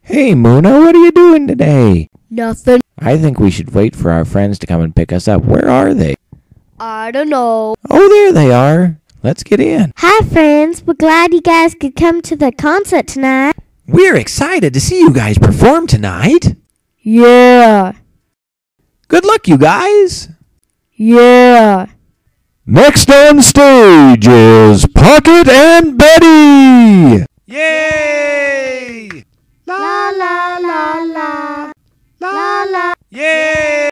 Hey, Muna, what are you doing today? Nothing. I think we should wait for our friends to come and pick us up. Where are they? I don't know. Oh, there they are. Let's get in. Hi, friends. We're glad you guys could come to the concert tonight. We're excited to see you guys perform tonight. Yeah. Good luck, you guys. Yeah. Next on stage is Pocket